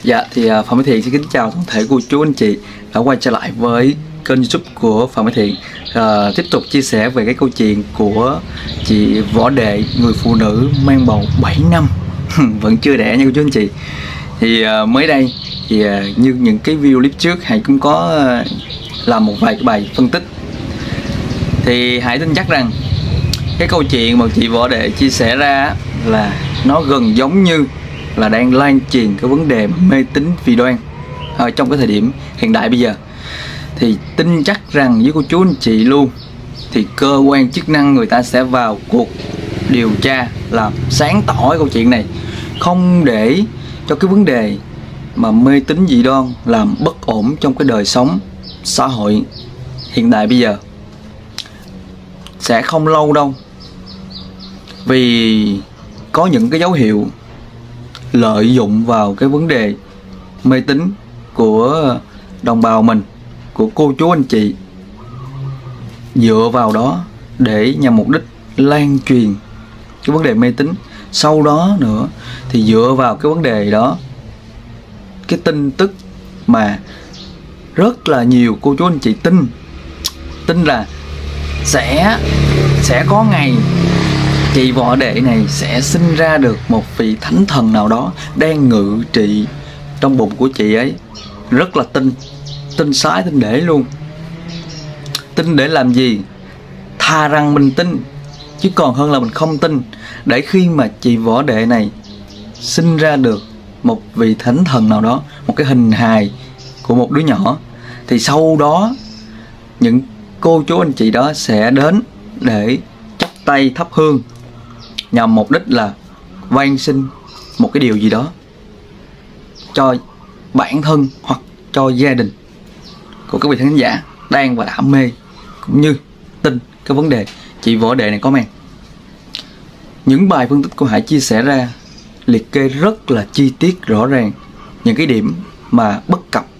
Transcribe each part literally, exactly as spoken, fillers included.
Dạ thì uh, Phạm Mỹ Thiện xin kính chào toàn thể cô chú anh chị đã quay trở lại với kênh YouTube của Phạm Mỹ Thiện. uh, Tiếp tục chia sẻ về cái câu chuyện của chị Võ Đệ, người phụ nữ mang bầu bảy năm vẫn chưa đẻ nha cô chú anh chị. Thì uh, mới đây thì uh, như những cái video clip trước, Hải cũng có uh, làm một vài cái bài phân tích. Thì Hải tin chắc rằng cái câu chuyện mà chị Võ Đệ chia sẻ ra là nó gần giống như là đang lan truyền cái vấn đề mê tín dị đoan ở trong cái thời điểm hiện đại bây giờ. Thì tin chắc rằng với cô chú anh chị luôn, thì cơ quan chức năng người ta sẽ vào cuộc điều tra, làm sáng tỏ cái câu chuyện này, không để cho cái vấn đề mà mê tín dị đoan làm bất ổn trong cái đời sống xã hội hiện đại bây giờ. Sẽ không lâu đâu, vì có những cái dấu hiệu lợi dụng vào cái vấn đề mê tín của đồng bào mình, của cô chú anh chị, dựa vào đó để nhằm mục đích lan truyền cái vấn đề mê tín. Sau đó nữa thì dựa vào cái vấn đề đó, cái tin tức mà rất là nhiều cô chú anh chị tin tin là sẽ sẽ có ngày chị Võ Đệ này sẽ sinh ra được một vị thánh thần nào đó đang ngự trị trong bụng của chị ấy. Rất là tin, tin sái tin để luôn. Tin để làm gì? Thà rằng mình tin chứ còn hơn là mình không tin. Để khi mà chị Võ Đệ này sinh ra được một vị thánh thần nào đó, một cái hình hài của một đứa nhỏ, thì sau đó những cô chú anh chị đó sẽ đến để chắp tay thắp hương, nhằm mục đích là van xin một cái điều gì đó cho bản thân hoặc cho gia đình của các vị khán giả đang và đã mê cũng như tin cái vấn đề chị Võ Đệ này có mang. Những bài phân tích của Hải chia sẻ ra liệt kê rất là chi tiết rõ ràng những cái điểm mà bất cập,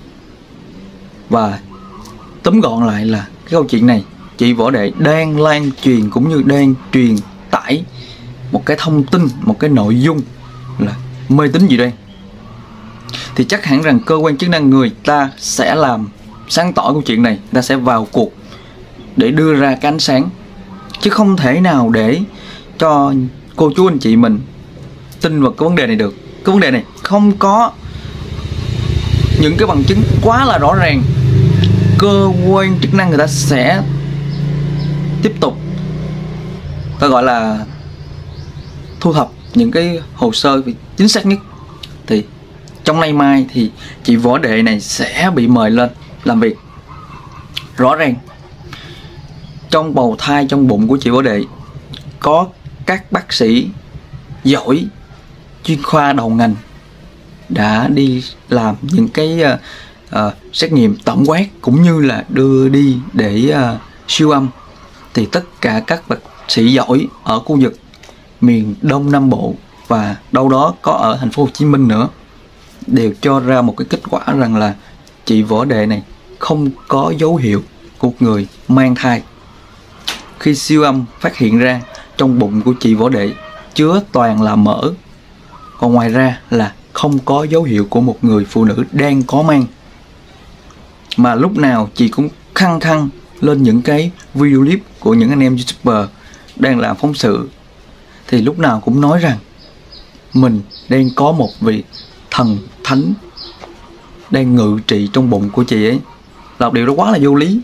và tóm gọn lại là cái câu chuyện này chị Võ Đệ đang lan truyền cũng như đang truyền tải một cái thông tin, một cái nội dung là mê tín dị đoan. Thì chắc hẳn rằng cơ quan chức năng người ta sẽ làm sáng tỏ câu chuyện này, người ta sẽ vào cuộc để đưa ra cái ánh sáng, chứ không thể nào để cho cô chú anh chị mình tin vào cái vấn đề này được. Cái vấn đề này không có những cái bằng chứng quá là rõ ràng. Cơ quan chức năng người ta sẽ tiếp tục, ta gọi là thu thập những cái hồ sơ chính xác nhất. Thì trong nay mai thì chị Võ Đệ này sẽ bị mời lên làm việc. Rõ ràng trong bào thai, trong bụng của chị Võ Đệ có các bác sĩ giỏi, chuyên khoa đầu ngành đã đi làm những cái uh, uh, xét nghiệm tổng quát cũng như là đưa đi để uh, siêu âm. Thì tất cả các bác sĩ giỏi ở khu vực miền Đông Nam Bộ và đâu đó có ở thành phố Hồ Chí Minh nữa đều cho ra một cái kết quả rằng là chị Võ Đệ này không có dấu hiệu của người mang thai. Khi siêu âm phát hiện ra trong bụng của chị Võ Đệ chứa toàn là mỡ, còn ngoài ra là không có dấu hiệu của một người phụ nữ đang có mang. Mà lúc nào chị cũng khăng khăng lên những cái video clip của những anh em YouTuber đang làm phóng sự, thì lúc nào cũng nói rằng mình đang có một vị thần thánh đang ngự trị trong bụng của chị ấy. Là điều đó quá là vô lý.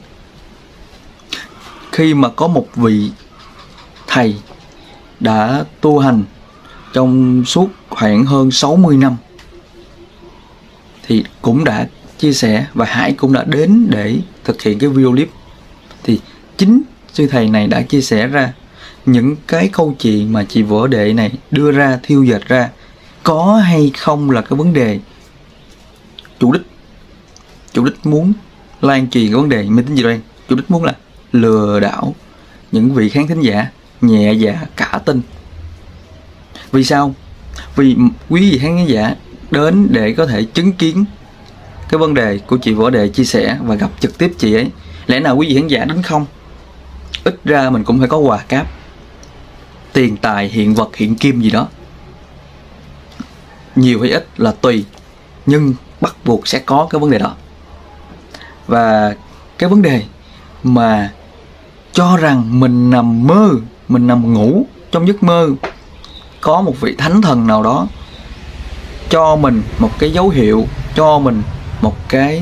Khi mà có một vị thầy đã tu hành trong suốt khoảng hơn sáu mươi năm thì cũng đã chia sẻ, và Hải cũng đã đến để thực hiện cái video clip. Thì chính sư thầy này đã chia sẻ ra những cái câu chuyện mà chị Võ Đệ này đưa ra, thiêu dệt ra, có hay không là cái vấn đề chủ đích. Chủ đích muốn lan truyền cái vấn đề mê tín dị đoan, chủ đích muốn là lừa đảo những vị khán thính giả nhẹ dạ cả tin. Vì sao? Vì quý vị khán giả đến để có thể chứng kiến cái vấn đề của chị Võ Đệ chia sẻ và gặp trực tiếp chị ấy. Lẽ nào quý vị khán giả đến không? Ít ra mình cũng phải có quà cáp, tiền tài, hiện vật, hiện kim gì đó. Nhiều hay ít là tùy. nhưng bắt buộc sẽ có cái vấn đề đó. Và cái vấn đề mà cho rằng mình nằm mơ, mình nằm ngủ trong giấc mơ, có một vị thánh thần nào đó cho mình một cái dấu hiệu, cho mình một cái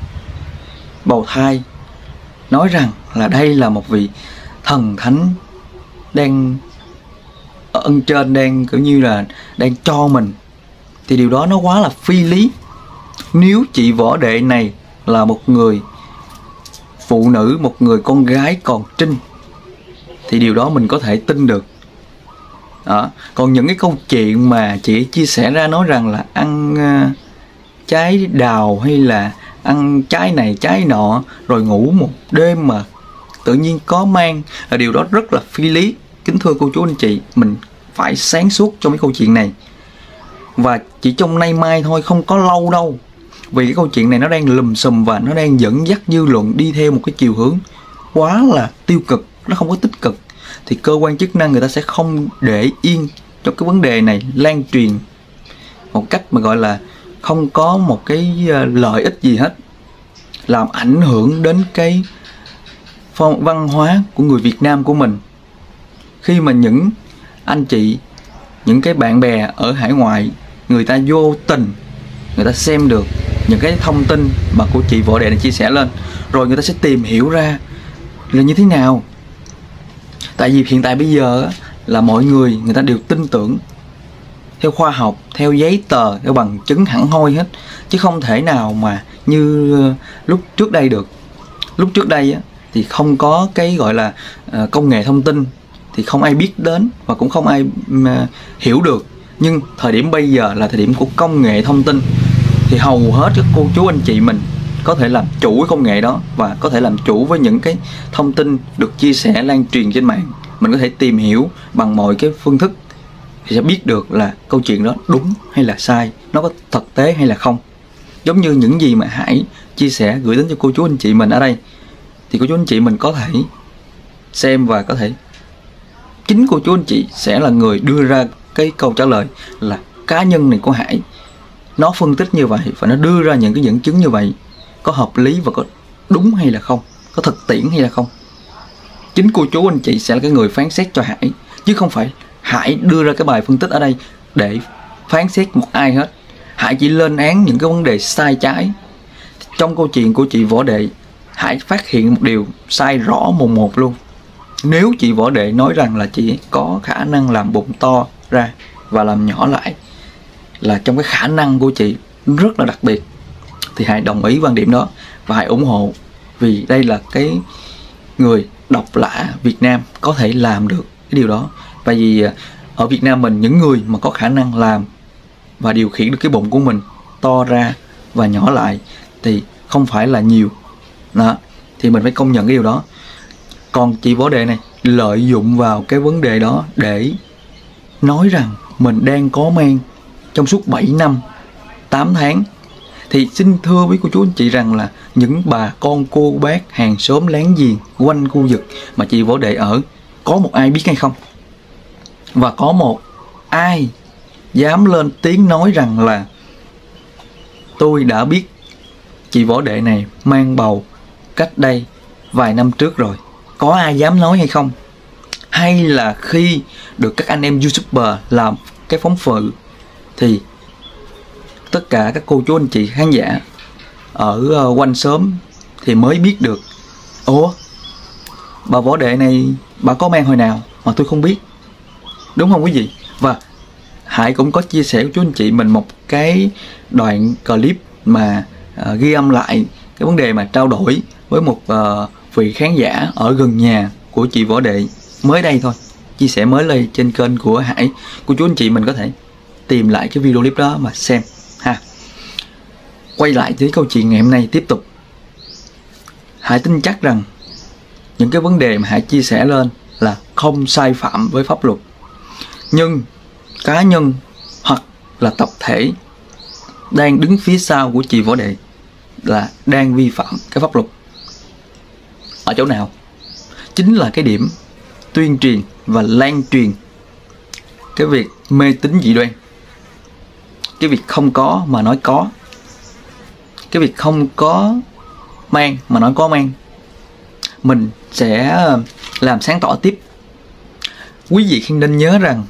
bào thai, nói rằng là đây là một vị thần thánh đang ở ân trên, đang kiểu như là đang cho mình, thì điều đó nó quá là phi lý. Nếu chị võ đệ này là một người phụ nữ, một người con gái còn trinh, thì điều đó mình có thể tin được. Đó. Còn những cái câu chuyện mà chị chia sẻ ra nói rằng là ăn uh, trái đào hay là ăn trái này trái nọ rồi ngủ một đêm mà tự nhiên có mang, là điều đó rất là phi lý. Kính thưa cô chú anh chị, mình phải sáng suốt trong cái câu chuyện này. Và chỉ trong nay mai thôi, không có lâu đâu, vì cái câu chuyện này nó đang lùm xùm và nó đang dẫn dắt dư luận đi theo một cái chiều hướng quá là tiêu cực, nó không có tích cực. Thì cơ quan chức năng người ta sẽ không để yên cho cái vấn đề này lan truyền một cách mà gọi là không có một cái lợi ích gì hết, làm ảnh hưởng đến cái phong văn hóa của người Việt Nam của mình. Khi mà những anh chị, những cái bạn bè ở hải ngoại, người ta vô tình người ta xem được những cái thông tin mà của chị võ đệ này chia sẻ lên, rồi người ta sẽ tìm hiểu ra là như thế nào. Tại vì hiện tại bây giờ là mọi người người ta đều tin tưởng theo khoa học, theo giấy tờ, theo bằng chứng hẳn hoi hết, chứ không thể nào mà như lúc trước đây được. Lúc trước đây thì không có cái gọi là công nghệ thông tin, thì không ai biết đến và cũng không ai hiểu được. Nhưng thời điểm bây giờ là thời điểm của công nghệ thông tin, thì hầu hết các cô chú anh chị mình có thể làm chủ với công nghệ đó và có thể làm chủ với những cái thông tin được chia sẻ lan truyền trên mạng. Mình có thể tìm hiểu bằng mọi cái phương thức thì sẽ biết được là câu chuyện đó đúng hay là sai, nó có thực tế hay là không. Giống như những gì mà Hải chia sẻ gửi đến cho cô chú anh chị mình ở đây, thì cô chú anh chị mình có thể xem và có thể chính cô chú anh chị sẽ là người đưa ra cái câu trả lời là cá nhân này của Hải nó phân tích như vậy và nó đưa ra những cái dẫn chứng như vậy có hợp lý và có đúng hay là không, có thực tiễn hay là không. Chính cô chú anh chị sẽ là cái người phán xét cho Hải, chứ không phải Hải đưa ra cái bài phân tích ở đây để phán xét một ai hết. Hải chỉ lên án những cái vấn đề sai trái. Trong câu chuyện của chị võ đệ, Hải phát hiện một điều sai rõ mồn một luôn. Nếu chị võ đệ nói rằng là chị có khả năng làm bụng to ra và làm nhỏ lại, là trong cái khả năng của chị rất là đặc biệt, thì Hải đồng ý quan điểm đó và Hải ủng hộ. Vì đây là cái người độc lạ Việt Nam có thể làm được cái điều đó. Tại vì ở Việt Nam mình, những người mà có khả năng làm và điều khiển được cái bụng của mình to ra và nhỏ lại thì không phải là nhiều đó, thì mình phải công nhận cái điều đó. Còn chị võ đệ này lợi dụng vào cái vấn đề đó để nói rằng mình đang có mang trong suốt bảy năm tám tháng. Thì xin thưa với cô chú anh chị rằng là những bà con cô bác hàng xóm láng giềng quanh khu vực mà chị võ đệ ở, có một ai biết hay không? Và có một ai dám lên tiếng nói rằng là tôi đã biết chị võ đệ này mang bầu cách đây vài năm trước rồi? Có ai dám nói hay không? Hay là khi được các anh em YouTuber làm cái phóng sự thì tất cả các cô chú anh chị khán giả ở uh, quanh xóm thì mới biết được, ủa, bà võ đệ này bà có mang hồi nào mà tôi không biết, đúng không quý vị? Và Hải cũng có chia sẻ với chú anh chị mình một cái đoạn clip mà uh, ghi âm lại cái vấn đề mà trao đổi với một uh, vị khán giả ở gần nhà của chị võ đệ mới đây thôi, chia sẻ mới lên trên kênh của Hải. Cô chú anh chị mình có thể tìm lại cái video clip đó mà xem ha. Quay lại với câu chuyện ngày hôm nay tiếp tục. Hải tin chắc rằng những cái vấn đề mà Hải chia sẻ lên là không sai phạm với pháp luật, nhưng cá nhân hoặc là tập thể đang đứng phía sau của chị võ đệ là đang vi phạm cái pháp luật. Ở chỗ nào? Chính là cái điểm tuyên truyền và lan truyền cái việc mê tín dị đoan, cái việc không có mà nói có, cái việc không có mang mà nói có mang, mình sẽ làm sáng tỏ tiếp. Quý vị khi nên nhớ rằng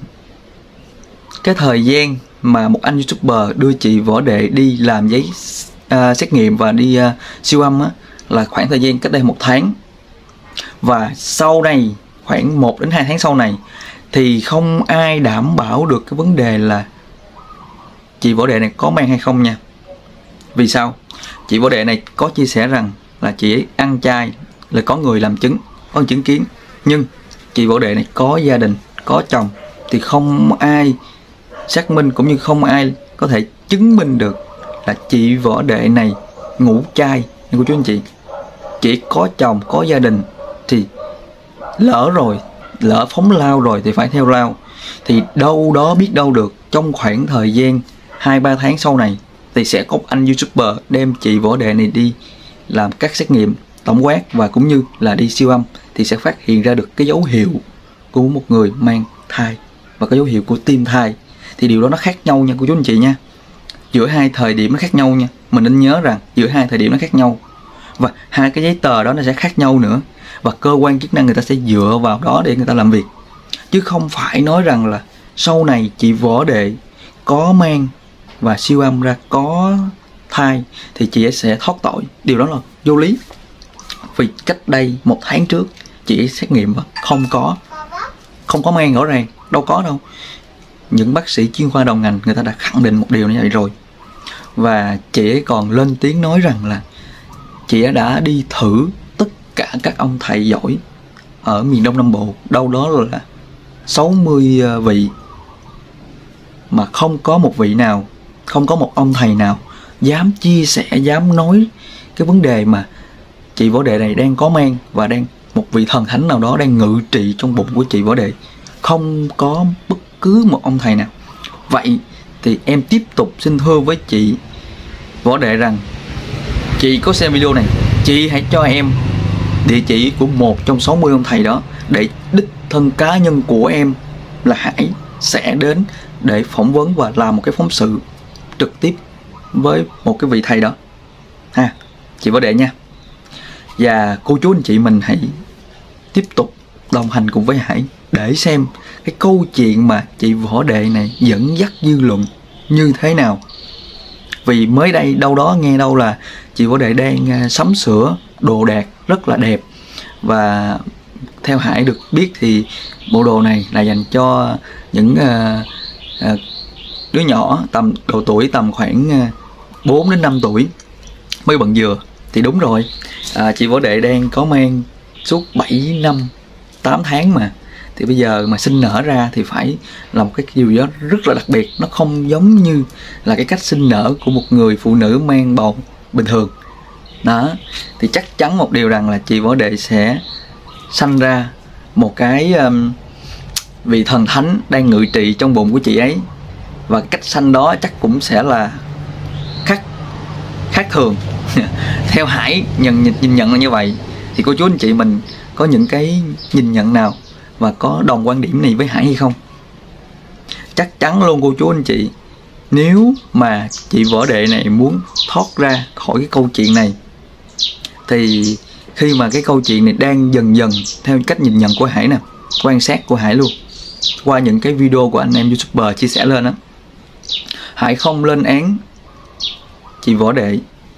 cái thời gian mà một anh YouTuber đưa chị Võ Đệ đi làm giấy uh, xét nghiệm và đi uh, siêu âm á, là khoảng thời gian cách đây một tháng. Và sau này khoảng một đến hai tháng sau này thì không ai đảm bảo được cái vấn đề là chị Võ Đệ này có mang hay không nha. Vì sao? Chị Võ Đệ này có chia sẻ rằng là chị ấy ăn chay, là có người làm chứng, có người chứng kiến. Nhưng chị Võ Đệ này có gia đình, có chồng, thì không ai xác minh cũng như không ai có thể chứng minh được là chị Võ Đệ này ngủ chay. Nhưng cô chú anh chị, chị có chồng, có gia đình thì lỡ rồi, lỡ phóng lao rồi thì phải theo lao. Thì đâu đó biết đâu được trong khoảng thời gian hai ba tháng sau này thì sẽ có một anh YouTuber đem chị Võ Đệ này đi làm các xét nghiệm tổng quát và cũng như là đi siêu âm, thì sẽ phát hiện ra được cái dấu hiệu của một người mang thai và cái dấu hiệu của tim thai. Thì điều đó nó khác nhau nha cô chú anh chị nha. Giữa hai thời điểm nó khác nhau nha. Mình nên nhớ rằng giữa hai thời điểm nó khác nhau. Và hai cái giấy tờ đó nó sẽ khác nhau nữa. Và cơ quan chức năng người ta sẽ dựa vào đó để người ta làm việc. Chứ không phải nói rằng là sau này chị Võ Đệ có mang và siêu âm ra có thai thì chị ấy sẽ thoát tội. Điều đó là vô lý. Vì cách đây một tháng trước chị ấy xét nghiệm và không có Không có mang rõ ràng. Đâu có đâu. Những bác sĩ chuyên khoa đầu ngành người ta đã khẳng định một điều như vậy rồi. Và chị ấy còn lên tiếng nói rằng là chị ấy đã đi thử tất cả các ông thầy giỏi ở miền Đông Nam Bộ, đâu đó là sáu mươi vị, mà không có một vị nào, không có một ông thầy nào dám chia sẻ, dám nói cái vấn đề mà chị Võ Đệ này đang có mang và đang một vị thần thánh nào đó đang ngự trị trong bụng của chị Võ Đệ. Không có bất cứ một ông thầy nào. Vậy thì em tiếp tục xin thưa với chị Võ Đệ rằng chị có xem video này, chị hãy cho em địa chỉ của một trong sáu mươi ông thầy đó, để đích thân cá nhân của em là Hải sẽ đến để phỏng vấn và làm một cái phóng sự trực tiếp với một cái vị thầy đó ha, chị Võ Đệ nha. Và cô chú anh chị mình hãy tiếp tục đồng hành cùng với Hải để xem cái câu chuyện mà chị Võ Đệ này dẫn dắt dư luận như thế nào. Vì mới đây đâu đó nghe đâu là chị Võ Đệ đang sắm sửa đồ đạc rất là đẹp. Và theo Hải được biết thì bộ đồ này là dành cho những uh, uh, đứa nhỏ tầm độ tuổi tầm khoảng uh, bốn đến năm tuổi mới bận dừa. Thì đúng rồi, à, chị Võ Đệ đang có mang suốt bảy năm tám tháng mà. Thì bây giờ mà sinh nở ra thì phải là một cái điều đó rất là đặc biệt. Nó không giống như là cái cách sinh nở của một người phụ nữ mang bầu bình thường đó. Thì chắc chắn một điều rằng là chị Võ Đệ sẽ sanh ra một cái um, vị thần thánh đang ngự trị trong bụng của chị ấy. Và cách sanh đó chắc cũng sẽ là khác khác thường. Theo Hải nhận, nhìn, nhìn nhận là như vậy. Thì cô chú anh chị mình có những cái nhìn nhận nào và có đồng quan điểm này với Hải hay không? Chắc chắn luôn cô chú anh chị, nếu mà chị Võ Đệ này muốn thoát ra khỏi cái câu chuyện này, thì khi mà cái câu chuyện này đang dần dần theo cách nhìn nhận của Hải nè, quan sát của Hải luôn, qua những cái video của anh em YouTuber chia sẻ lên á, Hải không lên án chị Võ Đệ,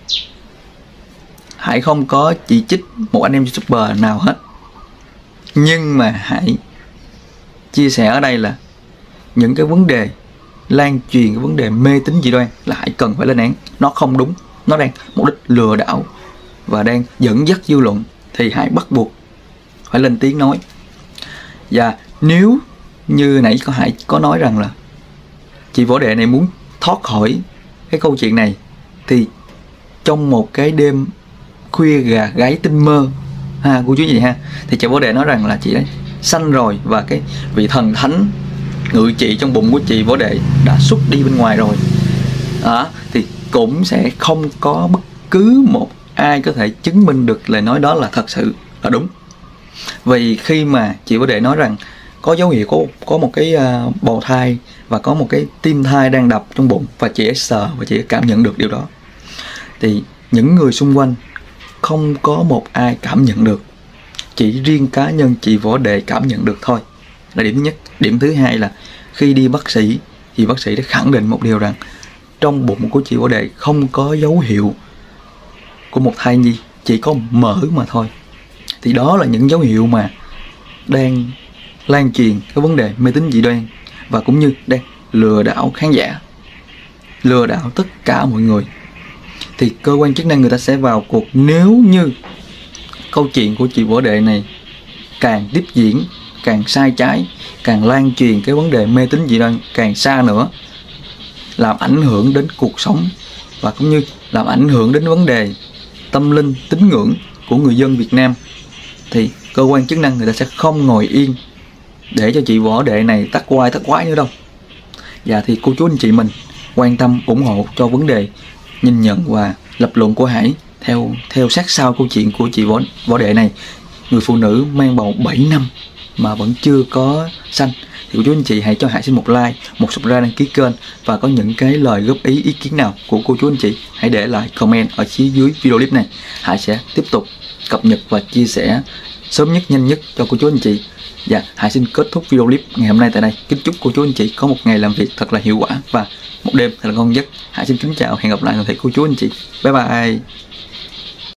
Hải không có chỉ trích một anh em YouTuber nào hết. Nhưng mà Hải chia sẻ ở đây là những cái vấn đề lan truyền, cái vấn đề mê tín dị đoan là Hải cần phải lên án. Nó không đúng, nó đang mục đích lừa đảo và đang dẫn dắt dư luận, thì Hải bắt buộc phải lên tiếng nói. Và nếu như nãy có Hải có nói rằng là chị Võ Đệ này muốn thoát khỏi cái câu chuyện này, thì trong một cái đêm khuya gà gáy tinh mơ ha cô chú gì ha, thì chị Võ Đệ nói rằng là chị ấy sanh rồi và cái vị thần thánh ngự trị trong bụng của chị Võ Đệ đã xuất đi bên ngoài rồi đó, thì cũng sẽ không có bất cứ một ai có thể chứng minh được lời nói đó là thật sự là đúng. Vì khi mà chị Võ Đệ nói rằng có dấu hiệu có, có một cái uh, bào thai và có một cái tim thai đang đập trong bụng, và chị ấy sờ và chị ấy cảm nhận được điều đó, thì những người xung quanh không có một ai cảm nhận được, chỉ riêng cá nhân chị Võ Đệ cảm nhận được thôi, là điểm thứ nhất. Điểm thứ hai là khi đi bác sĩ thì bác sĩ đã khẳng định một điều rằng trong bụng của chị Võ Đệ không có dấu hiệu của một thai nhi, chỉ có mỡ mà thôi. Thì đó là những dấu hiệu mà đang lan truyền cái vấn đề mê tín dị đoan, và cũng như đang lừa đảo khán giả, lừa đảo tất cả mọi người. Thì cơ quan chức năng người ta sẽ vào cuộc nếu như câu chuyện của chị Võ Đệ này càng tiếp diễn, càng sai trái, càng lan truyền cái vấn đề mê tín dị đoan càng xa nữa, làm ảnh hưởng đến cuộc sống và cũng như làm ảnh hưởng đến vấn đề tâm linh, tín ngưỡng của người dân Việt Nam, thì cơ quan chức năng người ta sẽ không ngồi yên để cho chị Võ Đệ này tắc quai tắc quái nữa đâu. Và thì cô chú anh chị mình quan tâm ủng hộ cho vấn đề nhìn nhận và lập luận của Hải theo theo sát sau câu chuyện của chị Võ, Võ Đệ này, người phụ nữ mang bầu bảy năm mà vẫn chưa có sanh. Thì cô chú anh chị hãy cho Hải xin một like, một subscribe, đăng ký kênh, và có những cái lời góp ý, ý kiến nào của cô chú anh chị hãy để lại comment ở phía dưới video clip này. Hải sẽ tiếp tục cập nhật và chia sẻ sớm nhất, nhanh nhất cho cô chú anh chị. Và Hải xin kết thúc video clip ngày hôm nay tại đây. Kính chúc cô chú anh chị có một ngày làm việc thật là hiệu quả và một đêm thật là ngon giấc. Hải xin kính chào, hẹn gặp lại toàn thể cô chú anh chị. Bye bye.